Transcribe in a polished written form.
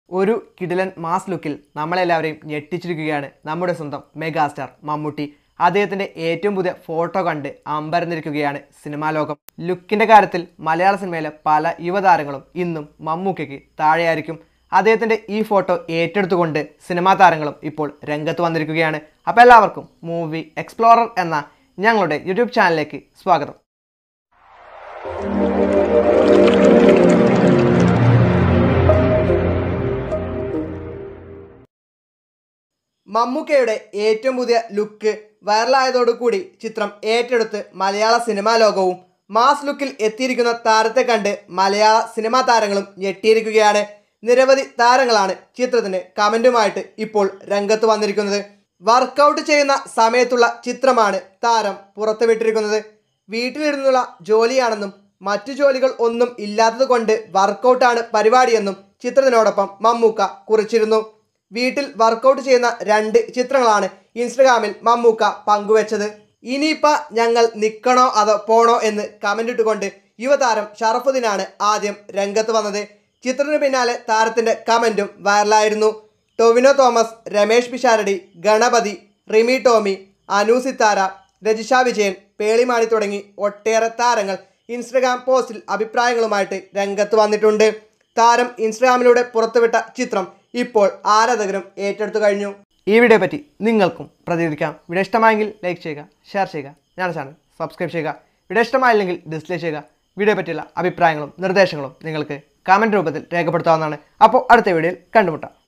ഒരു കിടിലൻ മാസ് ലുക്കിൽ നമ്മളെല്ലാവരെയും ഞെട്ടിച്ചിരിക്കുകയാണ് നമ്മുടെ സ്വന്തം മെഗാസ്റ്റാർ മമ്മൂട്ടി. അദ്ദേഹത്തിൻ്റെ ഏറ്റവും പുതിയ ഫോട്ടോ കണ്ട് അമ്പരന്നിരിക്കുകയാണ് സിനിമാ ലോകം. ലുക്കിൻ്റെ കാര്യത്തിൽ മലയാള സിനിമയിലെ പല യുവതാരങ്ങളും ഇന്നും മമ്മൂക്കയ്ക്ക് താഴെയായിരിക്കും. അദ്ദേഹത്തിൻ്റെ ഈ ഫോട്ടോ ഏറ്റെടുത്തുകൊണ്ട് സിനിമാ താരങ്ങളും ഇപ്പോൾ രംഗത്ത് വന്നിരിക്കുകയാണ്. അപ്പോൾ എല്ലാവർക്കും മൂവി എക്സ്പ്ലോറർ എന്ന ഞങ്ങളുടെ യൂട്യൂബ് ചാനലിലേക്ക് സ്വാഗതം. മമ്മൂക്കയുടെ ഏറ്റവും പുതിയ ലുക്ക് വൈറലായതോടുകൂടി ചിത്രം ഏറ്റെടുത്ത് മലയാള സിനിമാ ലോകവും മാസ് ലുക്കിൽ എത്തിയിരിക്കുന്ന താരത്തെ കണ്ട് മലയാള സിനിമാ താരങ്ങളും ഞെട്ടിയിരിക്കുകയാണ്. നിരവധി താരങ്ങളാണ് ചിത്രത്തിന് കമൻറ്റുമായിട്ട് ഇപ്പോൾ രംഗത്ത് വന്നിരിക്കുന്നത്. വർക്കൗട്ട് ചെയ്യുന്ന സമയത്തുള്ള ചിത്രമാണ് താരം പുറത്തുവിട്ടിരിക്കുന്നത്. വീട്ടിലിരുന്നുള്ള ജോലിയാണെന്നും മറ്റു ജോലികൾ ഒന്നും ഇല്ലാത്തത് കൊണ്ട് വർക്കൗട്ടാണ് പരിപാടിയെന്നും ചിത്രത്തിനോടൊപ്പം മമ്മൂക്ക കുറിച്ചിരുന്നു. വീട്ടിൽ വർക്കൗട്ട് ചെയ്യുന്ന 2 ചിത്രങ്ങളാണ് ഇൻസ്റ്റഗ്രാമിൽ മമ്മൂക്ക പങ്കുവച്ചത്. ഇനിയിപ്പോൾ ഞങ്ങൾ നിൽക്കണോ അതോ പോണോ എന്ന് കമൻ്റ് ഇട്ടുകൊണ്ട് യുവതാരം ഷറഫുദ്ദീനാണ് ആദ്യം രംഗത്ത് വന്നത്. ചിത്രത്തിന് പിന്നാലെ താരത്തിൻ്റെ കമൻറ്റും വൈറലായിരുന്നു. ടൊവിനോ തോമസ്, രമേഷ് പിഷാരടി, ഗണപതി, റിമി ടോമി, അനു സിത്താര, രജിഷ വിജയൻ, പേളിമാണി തുടങ്ങി ഒട്ടേറെ താരങ്ങൾ ഇൻസ്റ്റഗ്രാം പോസ്റ്റിൽ അഭിപ്രായങ്ങളുമായിട്ട് രംഗത്ത് വന്നിട്ടുണ്ട്. താരം ഇൻസ്റ്റഗ്രാമിലൂടെ പുറത്തുവിട്ട ചിത്രം ഇപ്പോൾ ആരാധകരും ഏറ്റെടുത്തു കഴിഞ്ഞു. ഈ വീഡിയോ പറ്റി നിങ്ങൾക്കും പ്രതികരിക്കാം. വീഡിയോ ഇഷ്ടമായെങ്കിൽ ലൈക്ക് ചെയ്യുക, ഷെയർ ചെയ്യുക, ഞങ്ങളുടെ ചാനൽ സബ്സ്ക്രൈബ് ചെയ്യുക. വീഡിയോ ഇഷ്ടമായില്ലെങ്കിൽ ഡിസ്ലൈക്ക് ചെയ്യുക. വീഡിയോ പറ്റിയുള്ള അഭിപ്രായങ്ങളും നിർദ്ദേശങ്ങളും നിങ്ങൾക്ക് കമൻറ്റ് രൂപത്തിൽ രേഖപ്പെടുത്താവുന്നതാണ്. അപ്പോൾ അടുത്ത വീഡിയോയിൽ കണ്ടുമുട്ടാം.